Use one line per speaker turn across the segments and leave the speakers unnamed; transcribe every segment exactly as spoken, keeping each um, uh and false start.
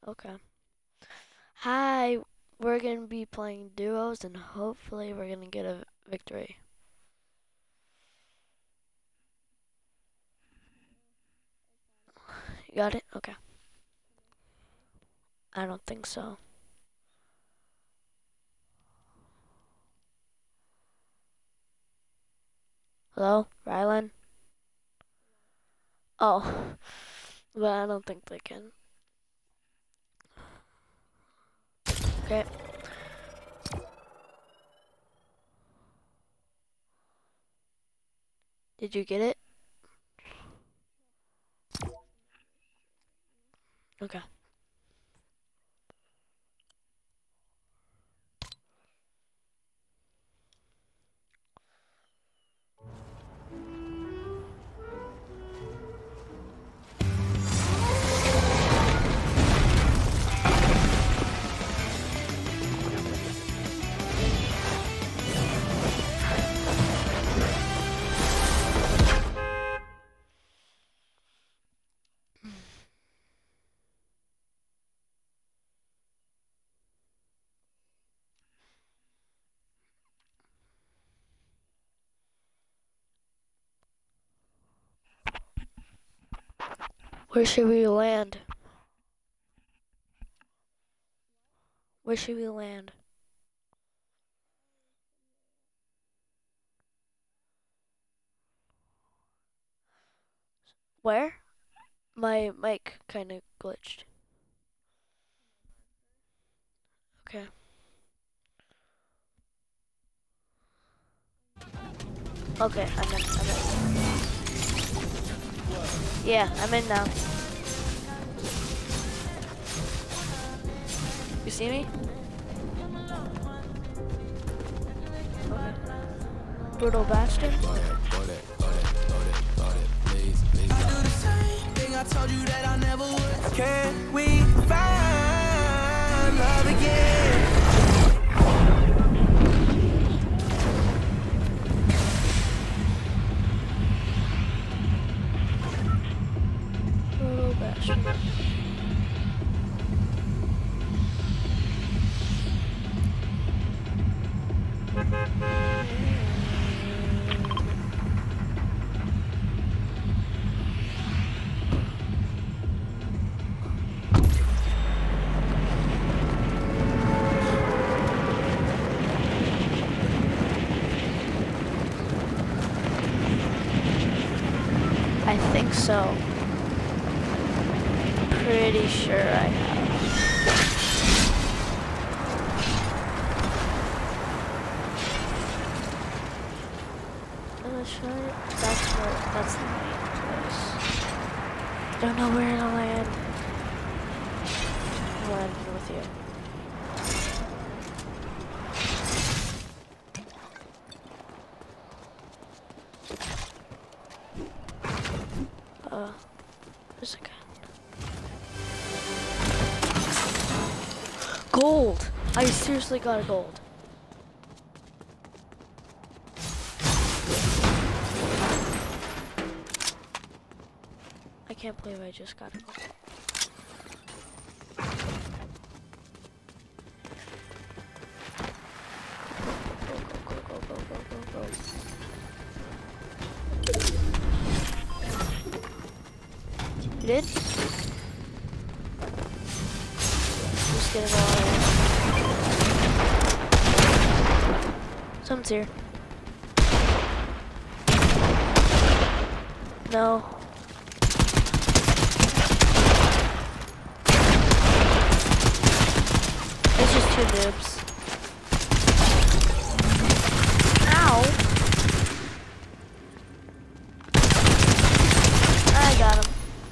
Okay. Hi, we're gonna be playing duos and hopefully we're gonna get a victory. You got it? Okay. I don't think so. Hello, Rylan? Oh, but I don't think they can. Okay. Did you get it? Okay. Where should we land? Where should we land? Where? My mic kind of glitched. Okay. Okay, I'm in. I'm in. Yeah, I'm in now. You see me? Okay. Brutal Bastion?
I told you that I never would. Can we find love again?
Brutal Bastion. I think so. Pretty sure I have. Let's try it. That's where, that's the main place. Don't know where to land. I'm landing with you. Uh, there's a gun. Gold! I seriously got a gold. I can't believe I just got a gold. Go, go, go, go, go, go, go, go. You did? Just getting all in. Someone's here. No. It's just two noobs. Ow! I got him.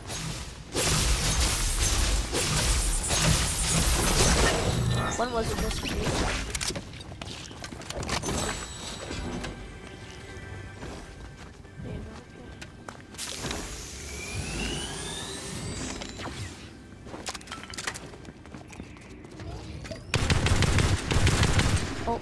One wasn't this for me. Oh.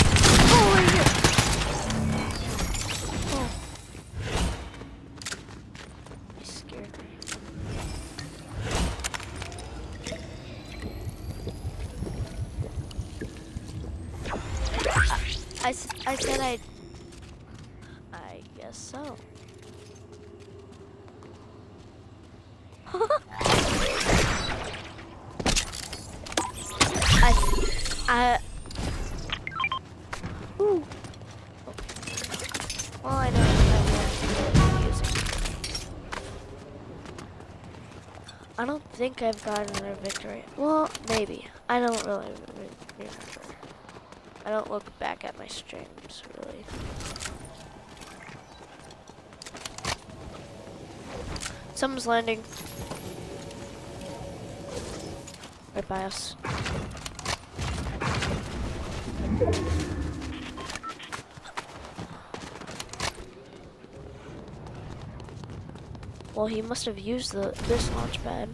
Oh, right here. Oh. said I... I guess so. I... I... Ooh. Well, I don't have use it. I don't think I've gotten a victory. Well, maybe. I don't really remember. I don't look back at my streams, really. Someone's landing. Right by us. Well, he must have used the this launch pad.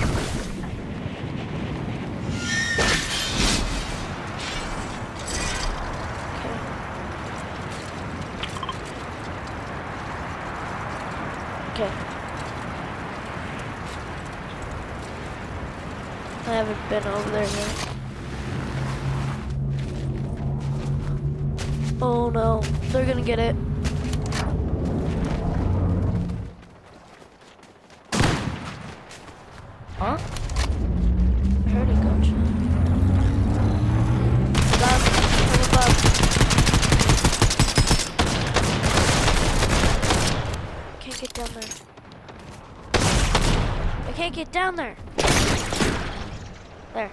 Okay. Okay. I haven't been over there yet. Oh no, they're gonna get it. Huh? I heard a gunshot. Above, from above. I can't get down there. I can't get down there. There.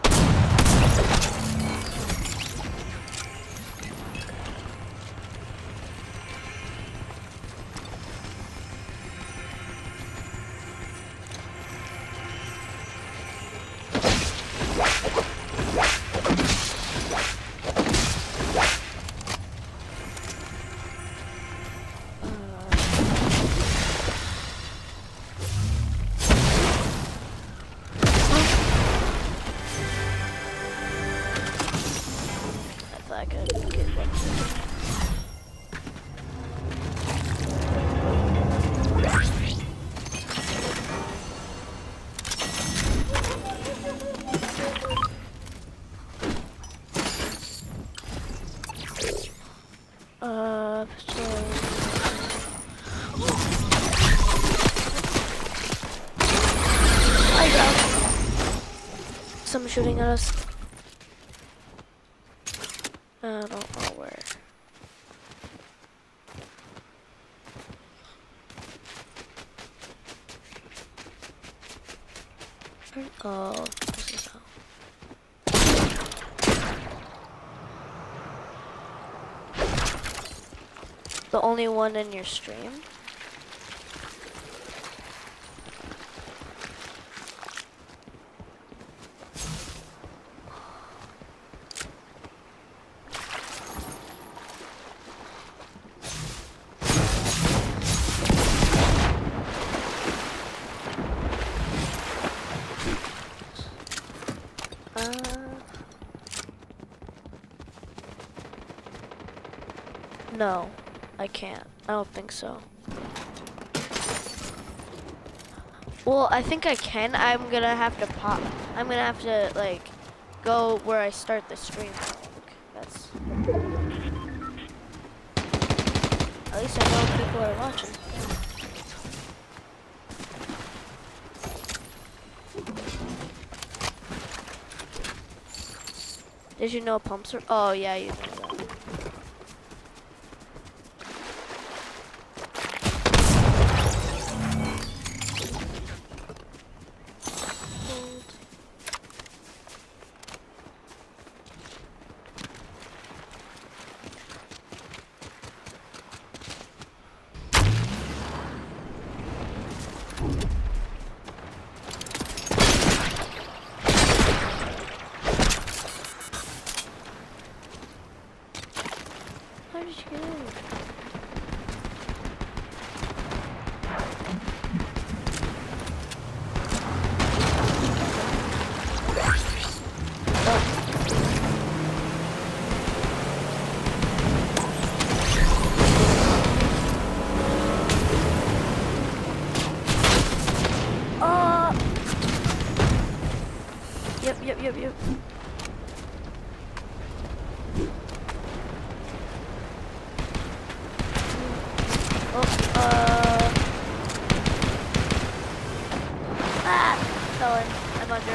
I could get one. Uh, so I got someone shooting at us. I don't know where. Oh, this is how. The only one in your stream? No, I can't. I don't think so. Well, I think I can. I'm gonna have to pop. I'm gonna have to like go where I start the stream. That's. At least I know people are watching. Did you know pumps are? Oh yeah, you know that. Oh, uh. Ah! Fell in. I'm under.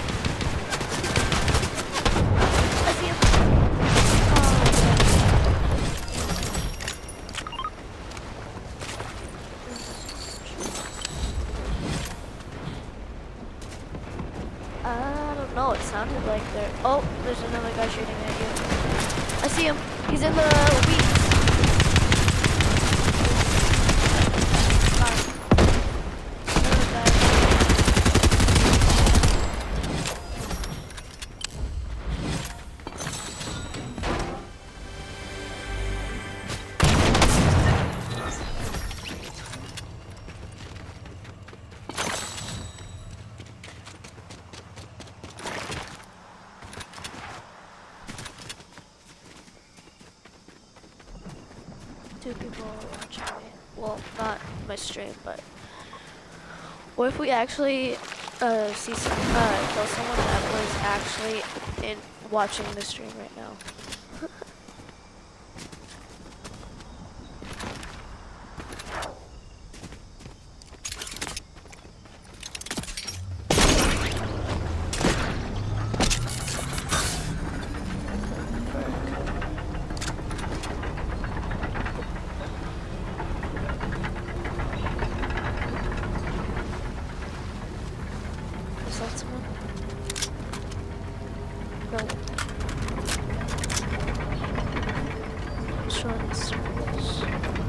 I see him. Oh, I don't know. It sounded like there. Oh, there's another guy shooting at you. I see him. He's in the weeds. Two people are watching me. Well, not my stream, but what if we actually uh, see some, uh, kill someone that was actually in watching the stream right now? Is that someone? No. Just run in circles.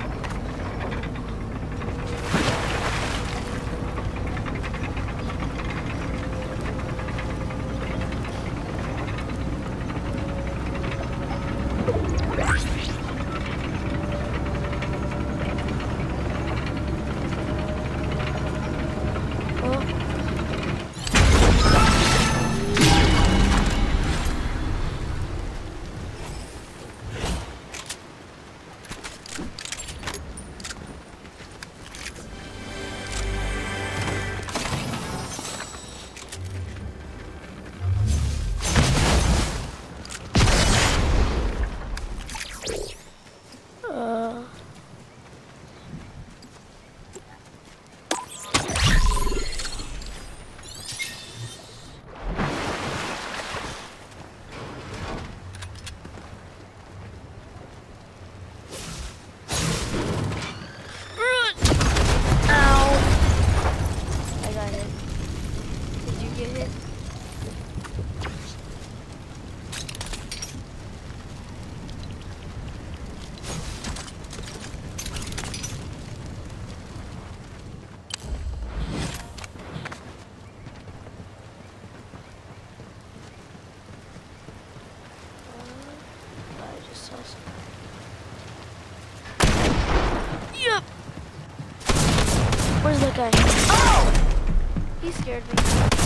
Yep. Where's that guy? Oh! He scared me.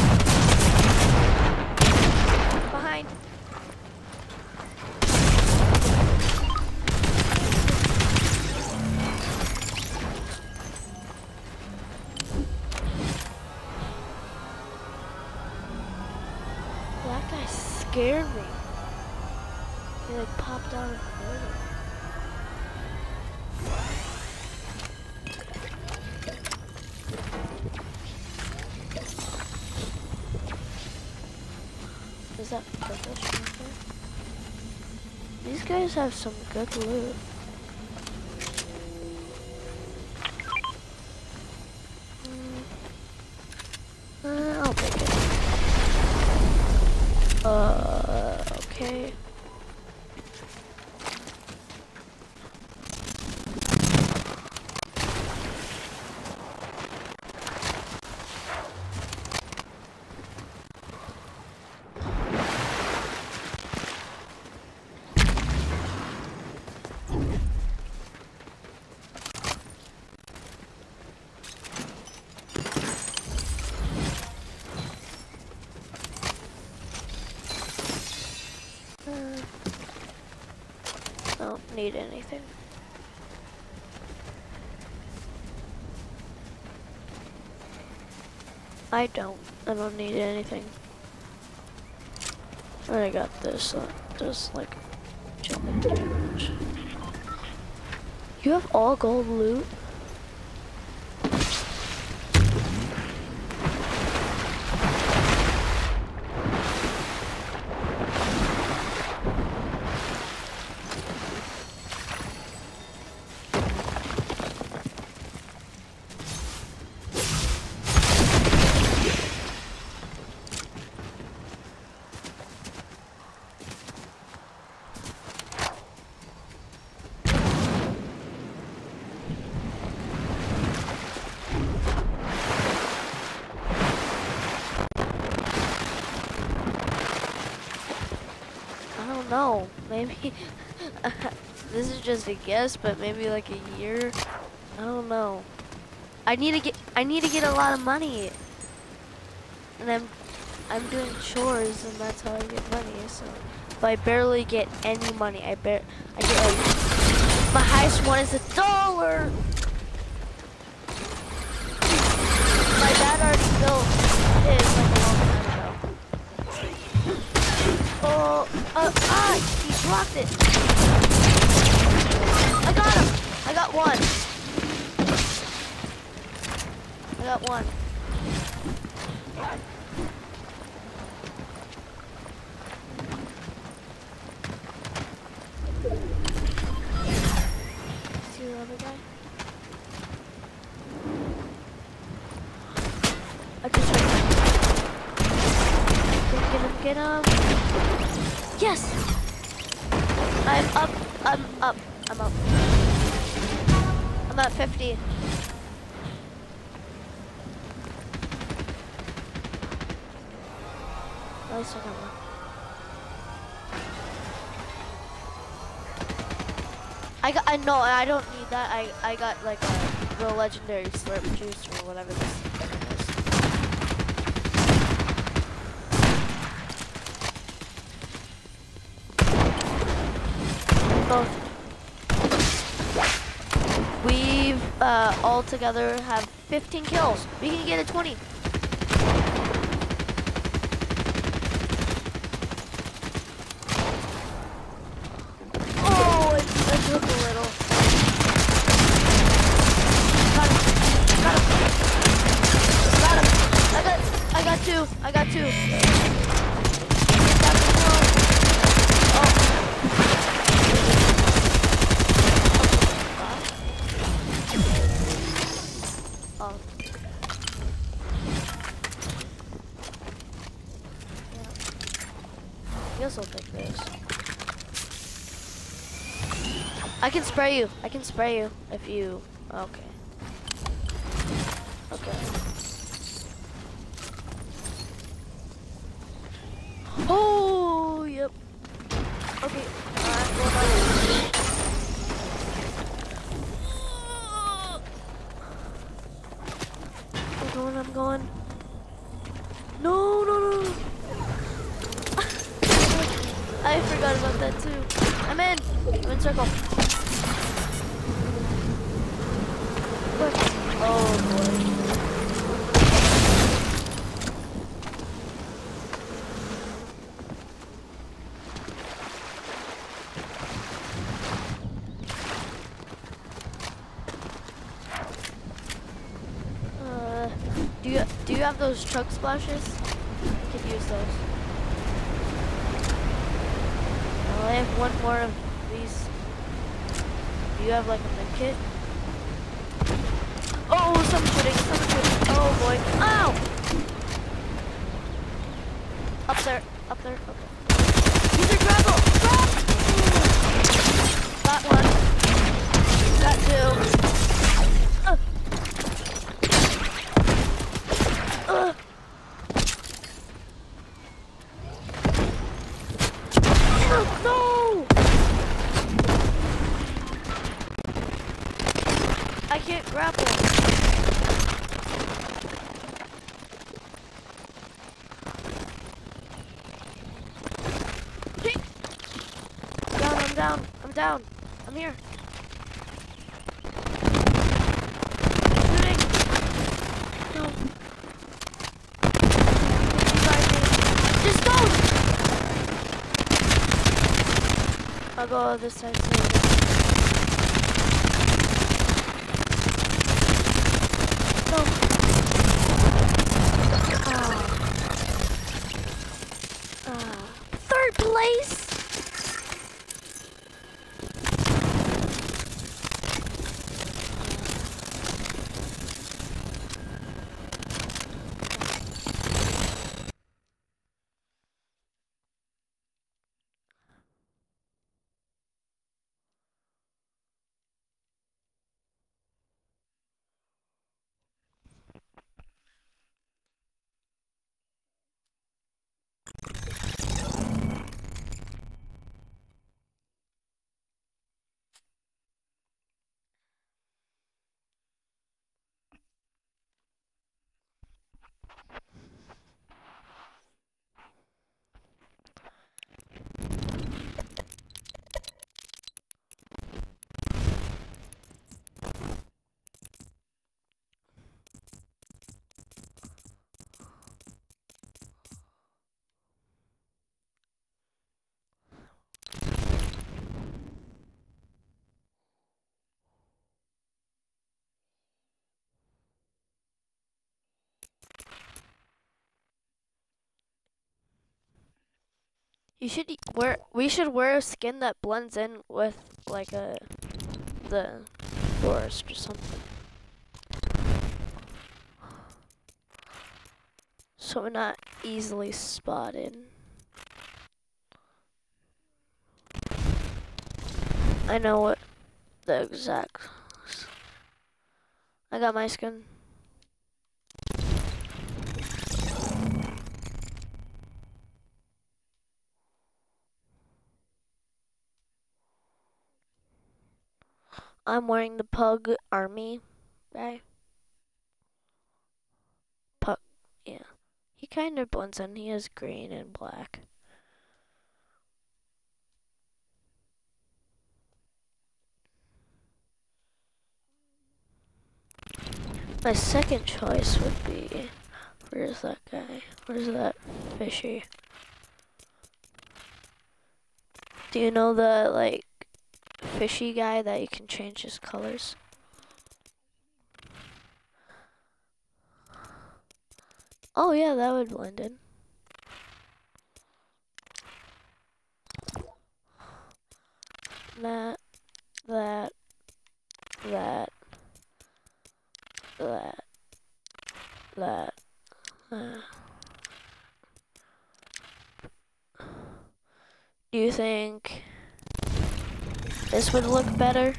Behind. That guy scared me. He like popped out of nowhere. Is that purple sniper? These guys have some good loot. Mm. Uh, I'll take it. Uh, okay. Don't need anything. I don't. I don't need anything. I got this. Uh, just like jumping damage. You have all gold loot? don't know. Maybe this is just a guess, but maybe like a year. I don't know. I need to get I need to get a lot of money, and I'm I'm doing chores, and that's how I get money. So, but I barely get any money. I bet I get like my highest one is a dollar. My dad already built his like a long time ago. Oh, uh, ah, he blocked it. I got him. I got one. I got one. See the other guy? I just heard him. Get him, get him. Yes! I'm up, I'm up, I'm up. I'm at fifty. At least I got one. I got, I know, I don't need that. I, I got like a real legendary slurp juice or whatever this thing is. Both. We've uh, all together have fifteen kills. We can get a twenty. Oh, it, it took a little. Got him. Got him. Got him. I got. I got two. I got two. Oh. Oh. Yeah. I guess I'll take this. I can spray you. I can spray you if you. Okay. Okay. Oh, yep. Okay. Alright, hold on. I'm going, I'm going. No, no, no. I forgot about that too. I'm in. I'm in circle. Quick. Oh boy. Uh, do you do you have those chug splashes? I could use those. Well, I have one more of these. Do you have like a med kit? Oh, someone's shooting, someone's shooting. Oh boy. Ow! Up there, up there, okay. Use your grapple! Grab! Got one. Got two. Uh. Uh. Oh, no! I can't grapple. Down, I'm down, I'm down. I'm here. Shooting. No. Just go! I'll go this side too. No. Ah. Ah. Third place? You should e- wear. We should wear a skin that blends in with like a the forest or something, so we're not easily spotted. I know what the exact. I got my skin. I'm wearing the Pug Army guy. Pug, yeah. He kind of blends in. He has green and black. My second choice would be, where's that guy? Where's that fishy? Do you know the, like, fishy guy that you can change his colors? Oh yeah, that would blend in. That, that, that, that, that. Uh. Do you think this would look better?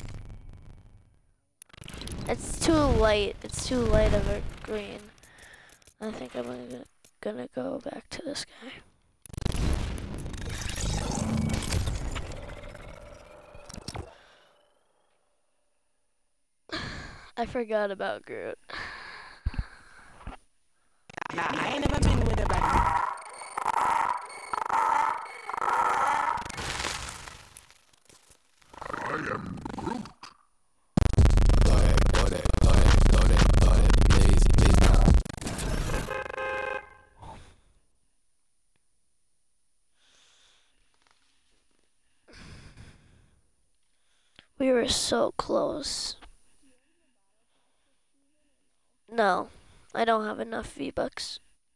It's too light. It's too light of a green. I think I'm gonna, gonna go back to this guy. I forgot about Groot.
Nah, I ain't never been with a bad.
I am Groot.
Go ahead, go there, go ahead, go there, go ahead, please, please now.
We were so close. No, I don't have enough V-Bucks.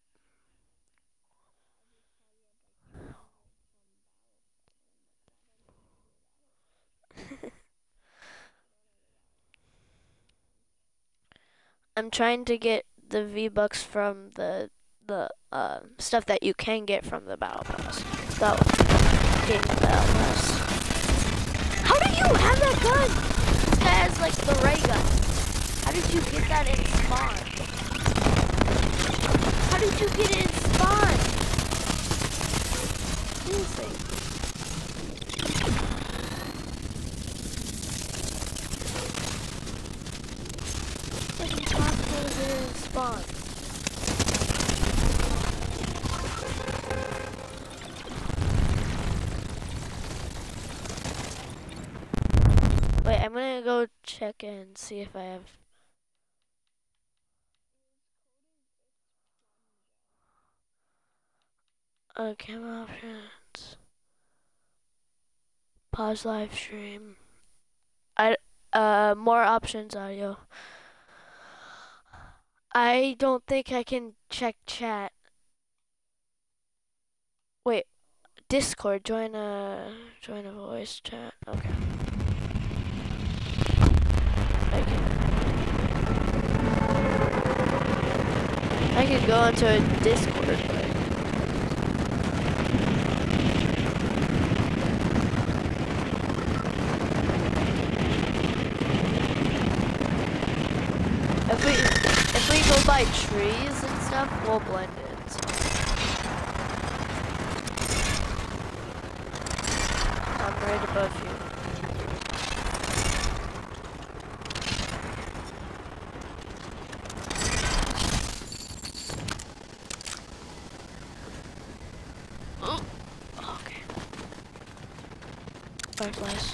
I'm trying to get the V-Bucks from the the uh, stuff that you can get from the Battle Pass. Without getting the Battle Pass. How do you have that gun? This guy has like the ray gun. How did you get that in spawn? How did you get it in spawn? Seriously. It's like impossible to get it in spawn. Wait, I'm gonna go check and see if I have. Uh, camera options. Pause live stream. I uh more options audio. I don't think I can check chat. Wait, Discord. Join a join a voice chat. Okay. I can. I can go into a Discord, but. If we if we go by trees and stuff, we'll blend in. So. I'm right above you. Oh, okay. Fireflies.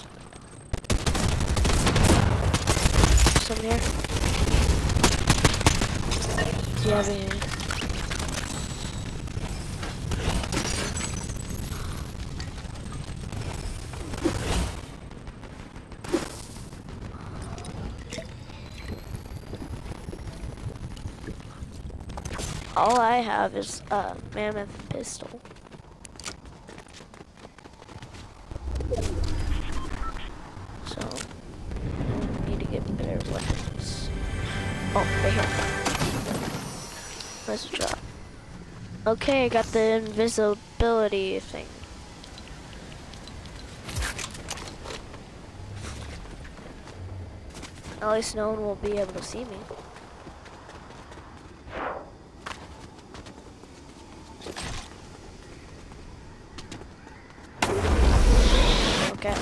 Some here. Do you have any? All I have is a mammoth pistol. weapons. Oh, right here. Where's the drop? Okay, I got the invisibility thing. At least no one will be able to see me. Okay.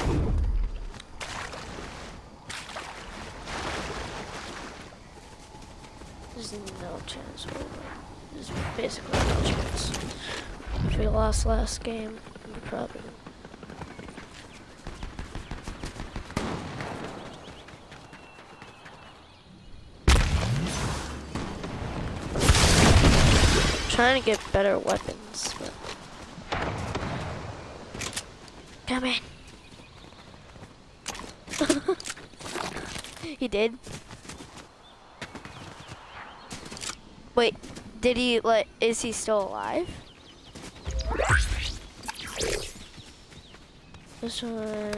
There's no chance we'll win. There's basically no chance. If we lost last game, we probably. Trying to get better weapons, but come in. He did. Wait, did he like? Is he still alive? This one.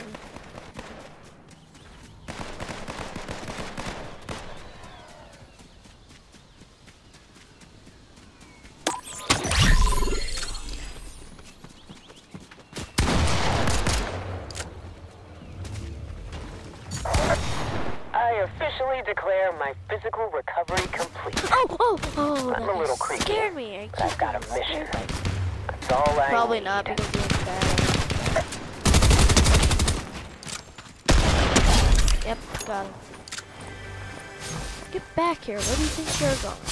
Officially declare my physical recovery complete.
Oh, oh, oh!
I'm a little creepy,
scared me. I
but I've got a mission. That's all I
Probably
need.
not because he was bad. Yep, got him. Get back here. Where do you think you're going?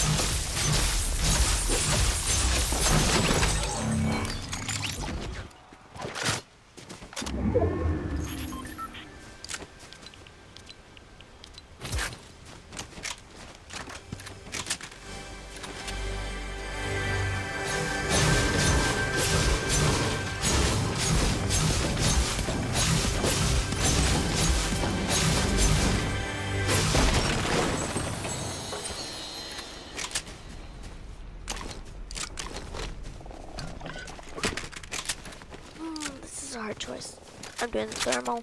This is a hard choice. I'm doing thermal.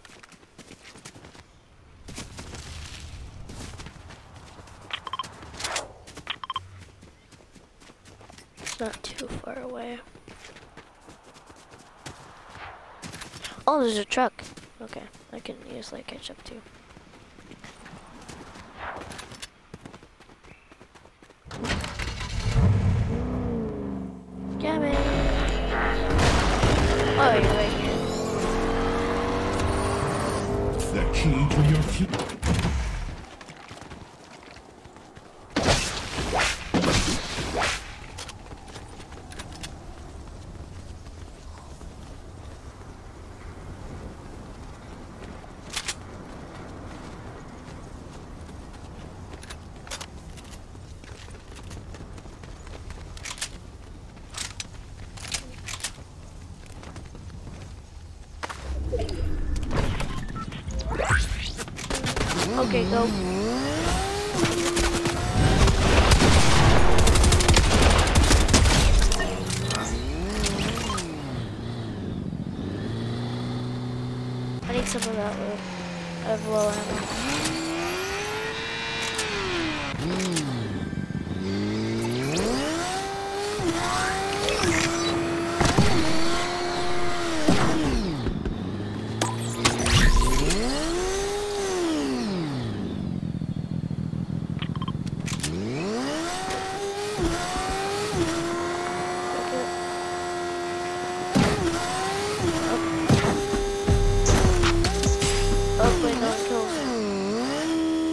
It's not too far away. Oh, there's a truck. Okay, I can easily catch up to. Come in. Oh, you're right here.
The key to your future.
Okay, go. I need some of that loot. I have low ammo. Hopefully no one kills me.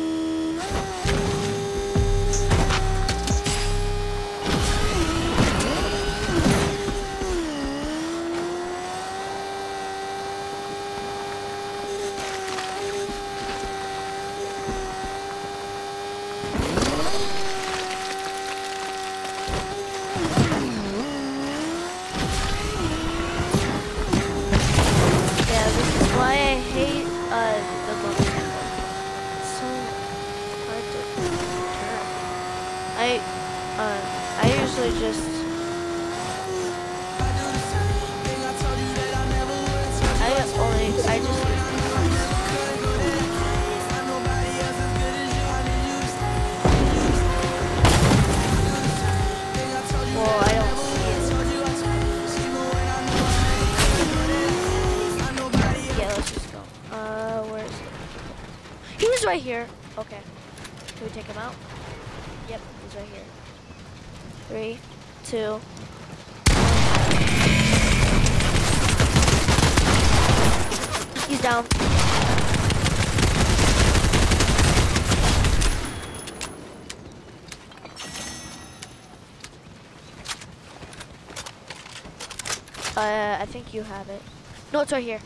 Yeah, this is why I hate uh the bump. It's so hard to turn. I uh I usually just I only I just use the right here. Okay. Can we take him out? Yep, he's right here. Three, two. He's down. Uh, I think you have it. No, it's right here.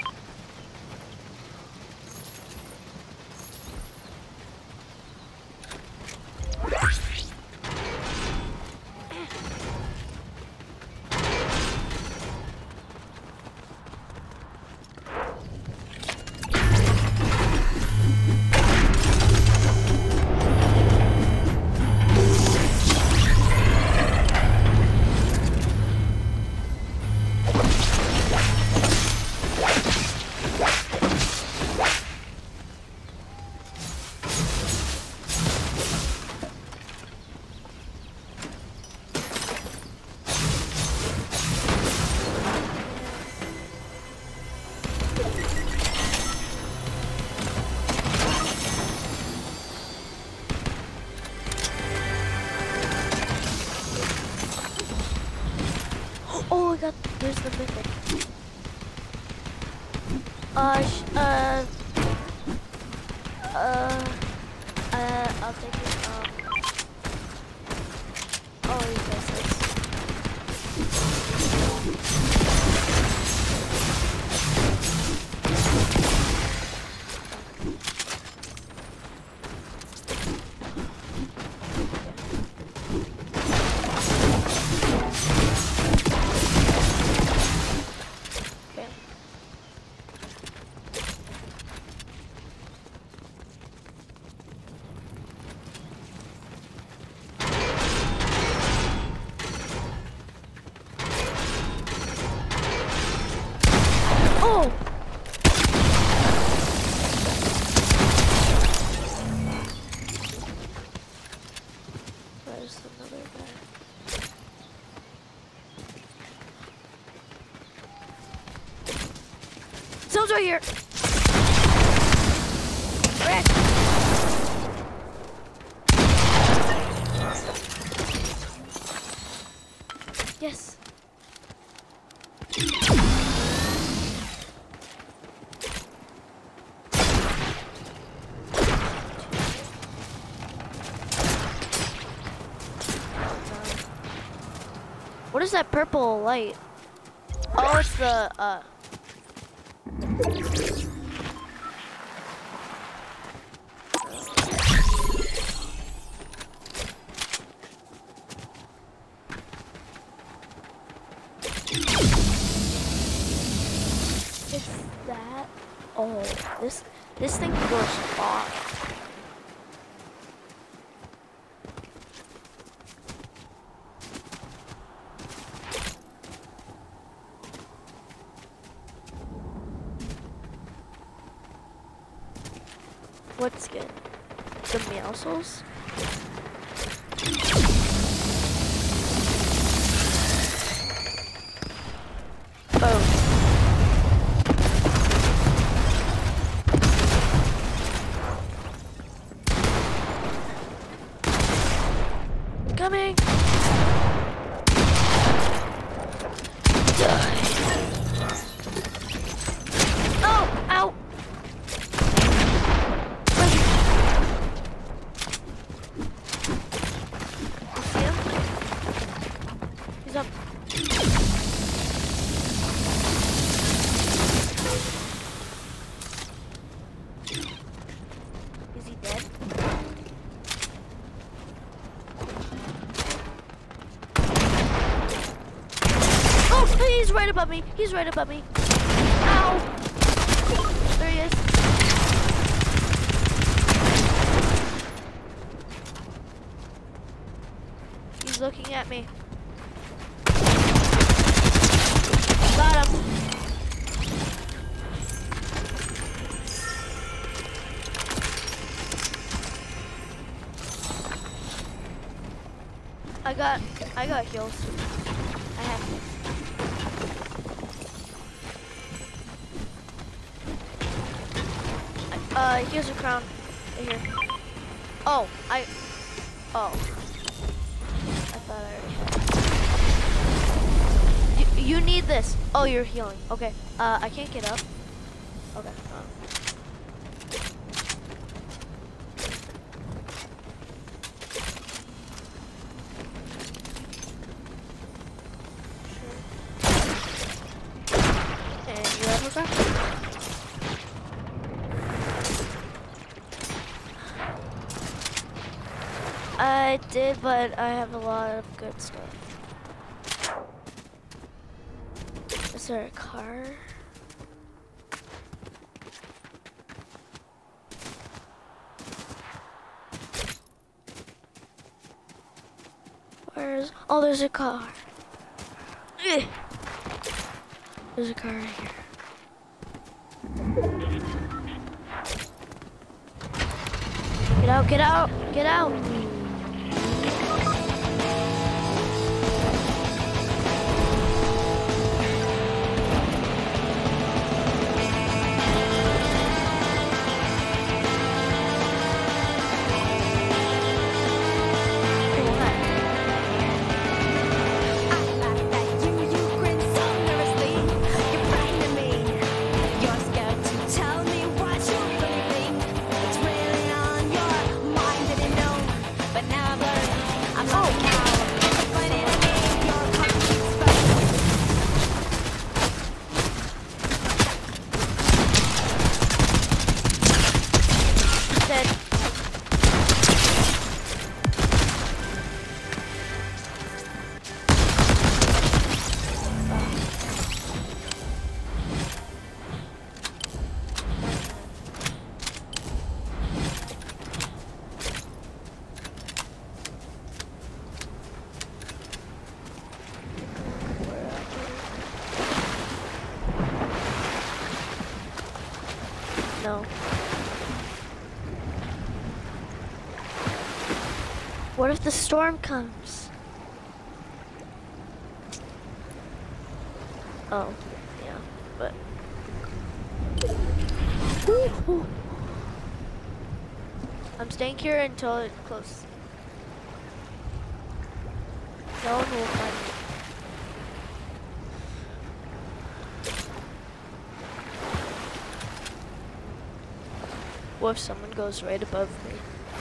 Oh, I got, there's the mythic. Uh, sh uh, uh, uh, I'll take it, um, oh, you guys, this. Oh! Where's another guy? Someone's right here! Rick! Yes! What is that purple light? Oh, it's the, uh... It's that? Oh, this, this thing goes off. What skin? The Meowscles? Oh. Coming! Die. Oh! Ow! He's up. Is he dead? Oh, he's right above me. He's right above me. Ow! There he is. He's looking at me. Got him. I got, I got heals. I have heals. Uh, here's a crown. here. Oh, I. Oh. I thought I already had. You, you need this. Oh, you're healing. Okay. Uh, I can't get up. Okay. Uh. And you have a grapple? I did, but I have a lot of good stuff. Is there a car? Where's... Oh, there's a car. Ugh. There's a car right here. Get out, get out, get out! No. What if the storm comes? Oh, yeah, but... Ooh. I'm staying here until it's close. No one will find me. What if someone goes right above me?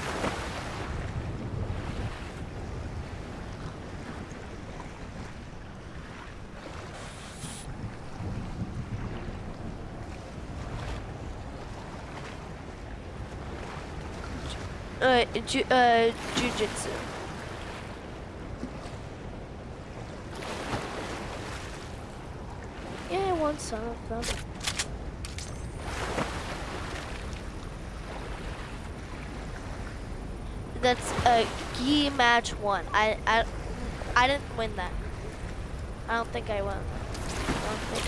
Uh, ju uh, jujitsu. Yeah, I want some of them. That's a gi match one. I, I, I didn't win that. I don't think I won. I don't think.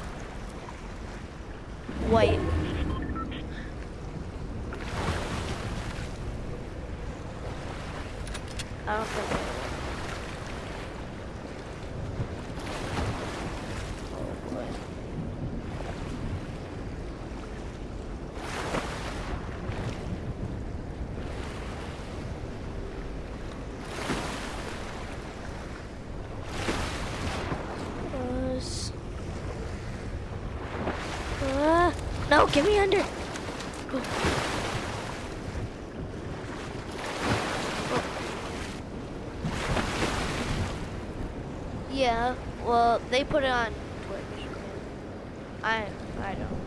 White. I don't think I won. Oh boy. Uh, no, get me under. Oh. Oh. Yeah, well, they put it on Twitch. I, I don't.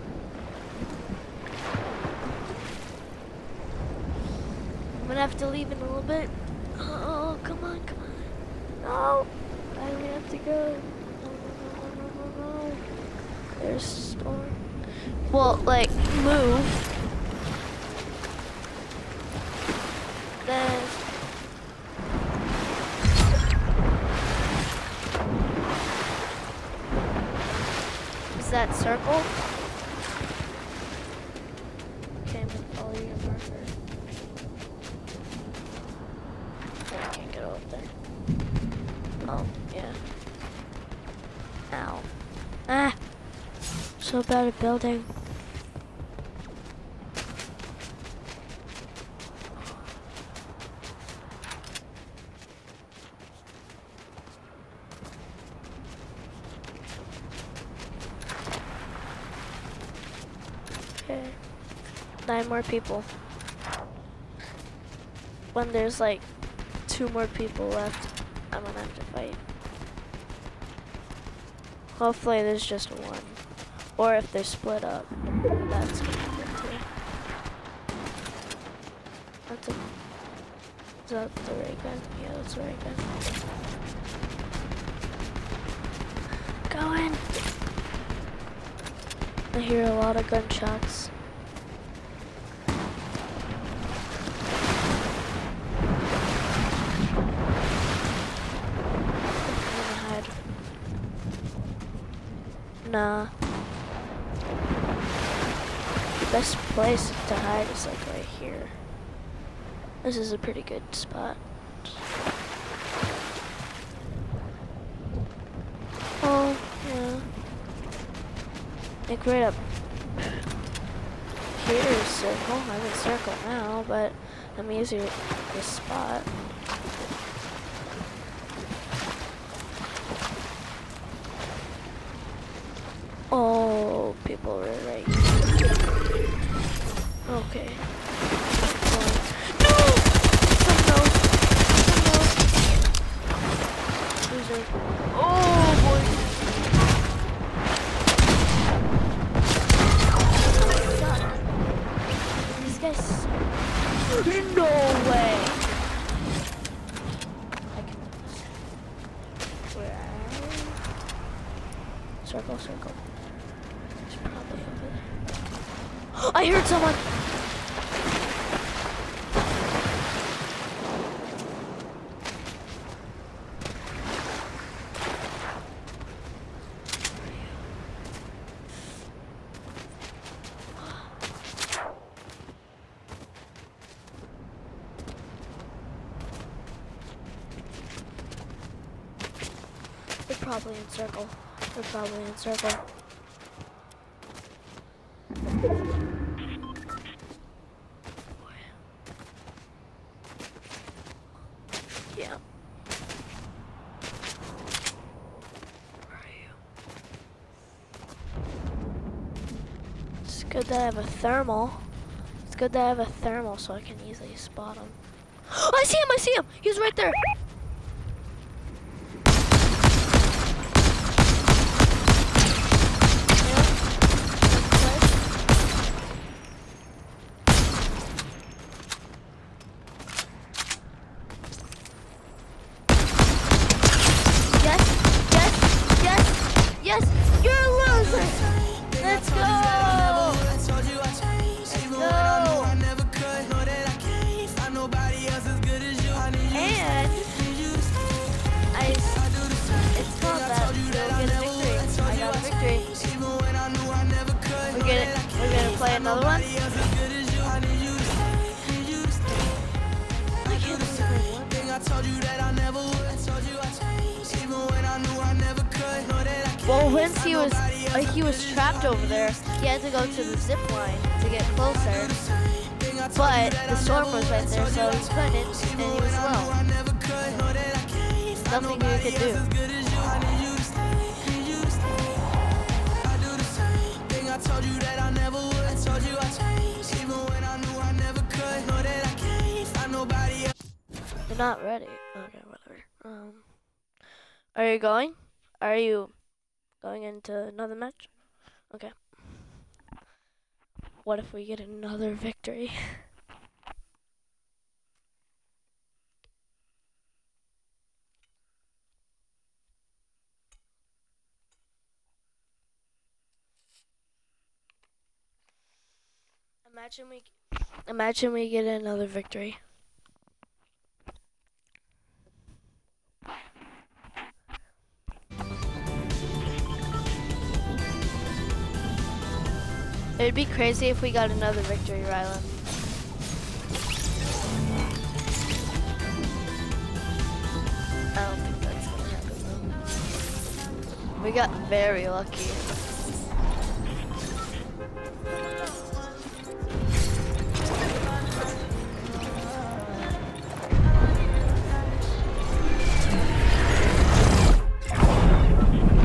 I'm gonna have to leave in a little bit. Oh, come on, come on. No, I only have to go. No, no, no, no, no, no. There's a storm. Well, like, move. Then. Is that circle? Okay, I'm gonna follow your marker. I can't get up there. Oh, yeah. Ow. Ah! So bad at building. Nine more people. When there's like two more people left, I'm gonna have to fight. Hopefully there's just one. Or if they're split up, that's gonna happen too. That's a, is that the ray gun? Yeah, that's the ray gun. Go in! I hear a lot of gunshots. Nah. The best place to hide is like right here. This is a pretty good spot. Oh, yeah. Like right up here is circle. I'm in circle now, but I'm using this spot. Oh, people are right here. Okay. No! Some nose. Some nose. Who's it? Oh, boy. Suck. These guys suck. No way. I can do this. Where are we? Circle, circle. I heard someone! They're probably in circle. They're probably in circle. Yeah. Where are you? It's good that I have a thermal. It's good that I have a thermal so I can easily spot him. I see him! I see him! He's right there! Play another one. I can't well, once he was uh, he was trapped over there, he had to go to the zip line to get closer. But the storm was right there, so he couldn't, and he was slow. Nothing you could do. I told you that I never would. I told you I changed, even when I knew I never could. Know that I can't find nobody else. You're not ready. Okay, whatever. Um, are you going? Are you going into another match? Okay. What if we get another victory? Imagine we, imagine we get another victory. It'd be crazy if we got another victory, Rylan. I don't think that's gonna happen though. We got very lucky.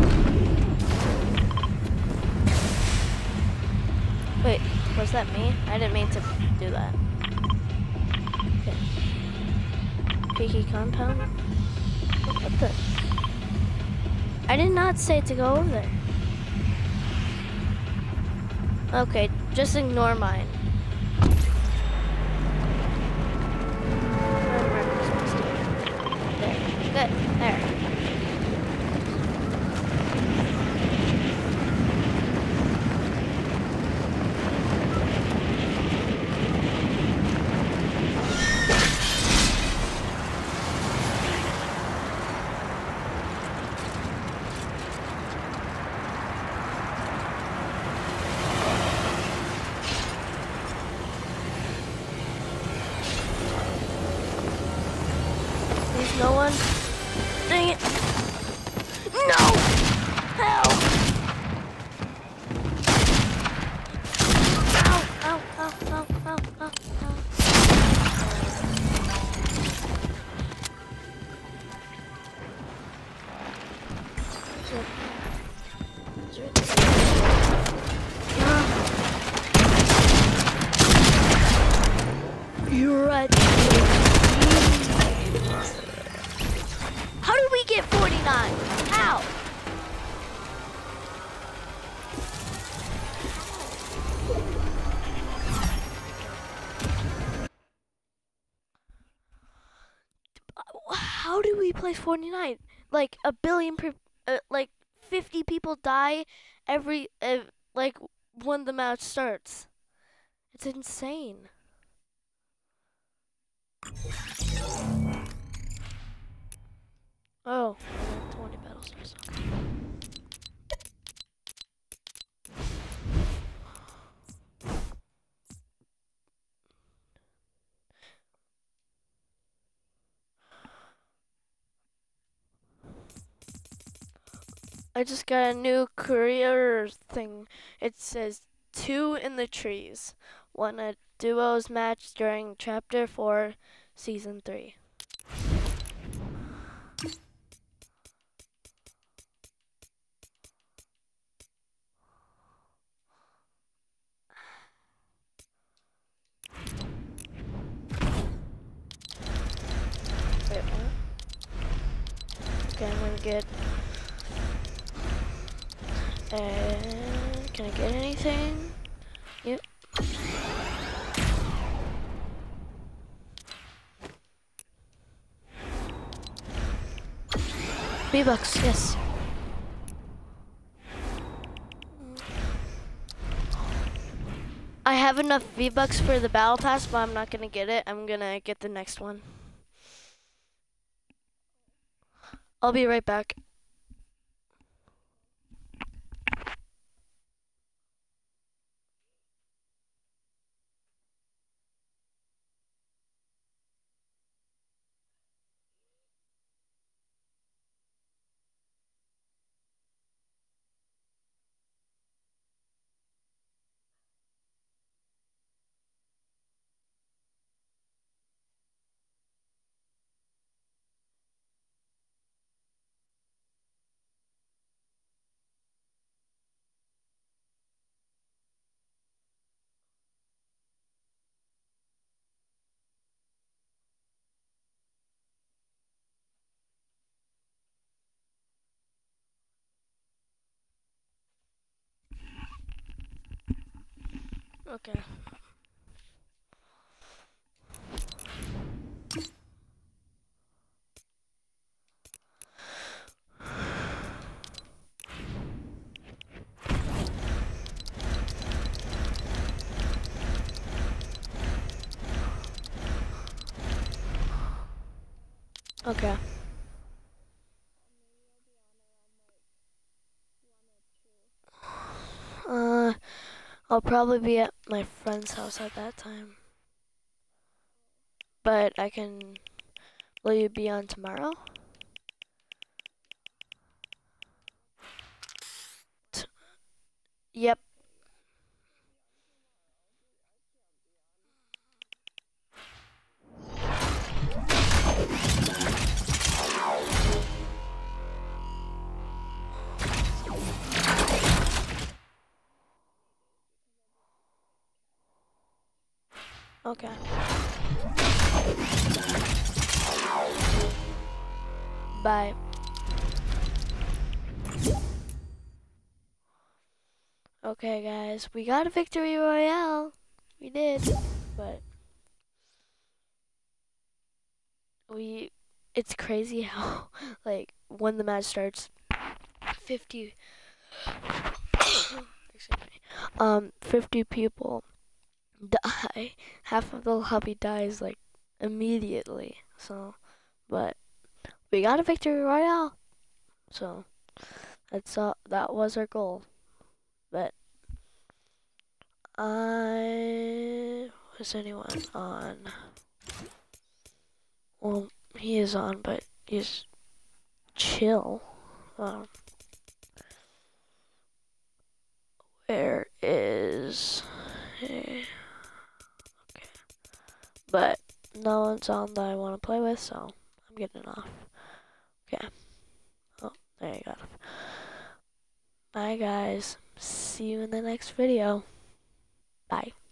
Was that me? I I didn't mean to do that. Okay. Peaky compound? What the? I did not say to go over there. Okay, just ignore mine. There, good, there. No one. Dang it. No! Help! Ow, ow, ow, ow, ow, ow, ow. You're right. How did we get forty-nine? Ow! How did we place forty-nine? Like a billion, per, uh, like fifty people die every, uh, like when the match starts. It's insane. Oh, twenty battle stars. Okay. I just got a new career thing. It says two in the trees. Won a duos match during chapter four, season three. Wait, what? Okay, I'm gonna get. And can I get anything? Yep. V-Bucks, yes. I have enough V-Bucks for the battle pass, but I'm not gonna get it. I'm gonna get the next one. I'll be right back. Okay. Okay. Uh, I'll probably be at my friend's house at that time. But I can... Will you be on tomorrow? T yep. Okay. Bye. Okay, guys, we got a victory royale. We did, but we. It's crazy how, like, when the match starts, fifty. Excuse me. Um, fifty people die. Half of the lobby dies like immediately. So, but we got a victory royale. So that's uh, that was our goal. But I was anyone on? Well, he is on, but he's chill. Um, where is? Hey. Okay, but no one's on that I want to play with, so I'm getting off. Okay. Oh, there you go. Bye, guys. See you in the next video. Bye.